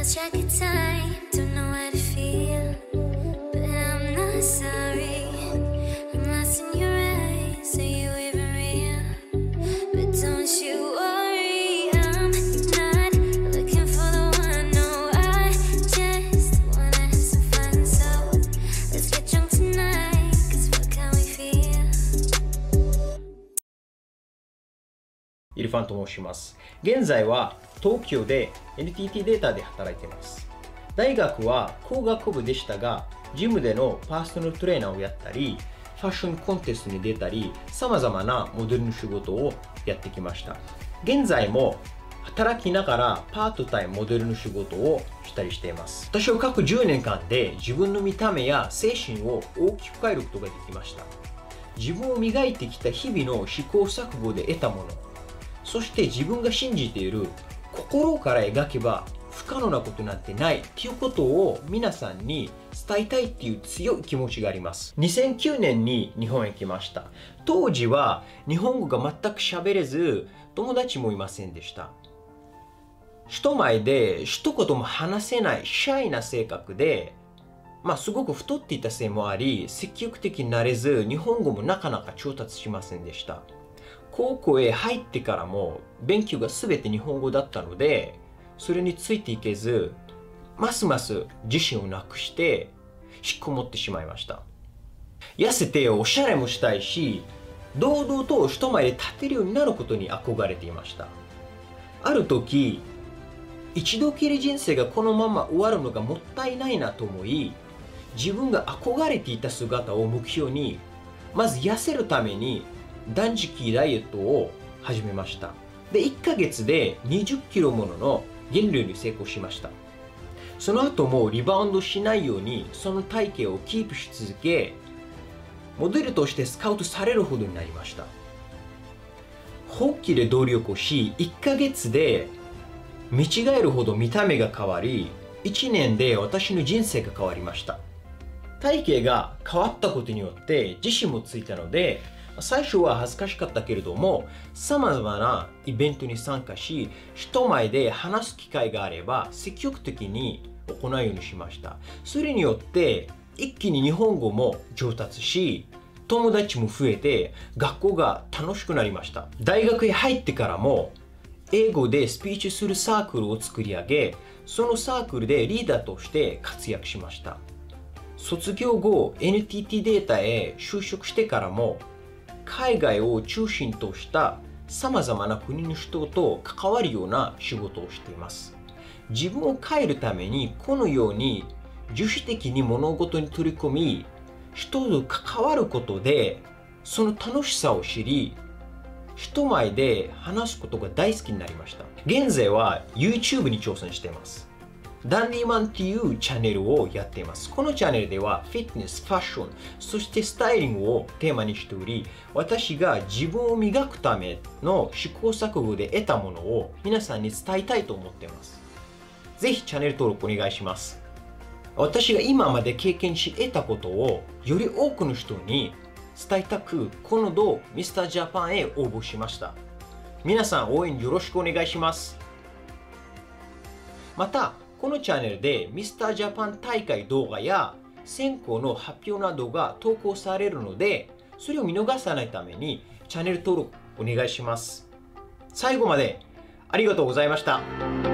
lost track of time, don't know how to feel, but I'm not sorry. I'm lost in your eyes, are you even real? But don't you worry, I'm not looking for the one. No, I just wanna have some fun. So let's get drunk tonight, 'cause fuck how we feel. イルファンと申します。現在は東京で NTT データで働いています。大学は工学部でしたが、ジムでのパーソナルトレーナーをやったり、ファッションコンテストに出たり、様々なモデルの仕事をやってきました。現在も働きながらパートタイムモデルの仕事をしたりしています。私は過去10年間で自分の見た目や精神を大きく変えることができました。自分を磨いてきた日々の試行錯誤で得たもの、そして自分が信じている心から描けば不可能なことなんてないっていうことを皆さんに伝えたいっていう強い気持ちがあります。2009年に日本へ来ました。当時は日本語が全く喋れず、友達もいませんでした。人前で一言も話せないシャイな性格で、すごく太っていたせいもあり、積極的になれず、日本語もなかなか上達しませんでした。高校へ入ってからも勉強が全て日本語だったので、それについていけず、ますます自信をなくして引っこもってしまいました。痩せておしゃれもしたいし、堂々と人前で立てるようになることに憧れていました。ある時、一度きり人生がこのまま終わるのがもったいないなと思い、自分が憧れていた姿を目標に、まず痩せるために断食ダイエットを始めました。で、1ヶ月で20キロものの減量に成功しました。その後もリバウンドしないようにその体型をキープし続け、モデルとしてスカウトされるほどになりました。本気で努力をし、1ヶ月で見違えるほど見た目が変わり、1年で私の人生が変わりました。体型が変わったことによって自信もついたので、最初は恥ずかしかったけれども、様々なイベントに参加し、人前で話す機会があれば積極的に行うようにしました。それによって一気に日本語も上達し、友達も増えて学校が楽しくなりました。大学へ入ってからも英語でスピーチするサークルを作り上げ、そのサークルでリーダーとして活躍しました。卒業後 NTT データへ就職してからも、海外を中心とした様々な国の人と関わるような仕事をしています。自分を変えるためにこのように自主的に物事に取り組み、人と関わることでその楽しさを知り、人前で話すことが大好きになりました。現在は YouTube に挑戦しています。ダンディマンっていうチャンネルをやっています。このチャンネルではフィットネス、ファッション、そしてスタイリングをテーマにしており、私が自分を磨くための試行錯誤で得たものを皆さんに伝えたいと思っています。ぜひチャンネル登録お願いします。私が今まで経験し得たことをより多くの人に伝えたく、この度ミスタージャパンへ応募しました。皆さん応援よろしくお願いします。また、このチャンネルでミスタージャパン大会動画や選考の発表などが投稿されるので、それを見逃さないためにチャンネル登録お願いします。最後までありがとうございました。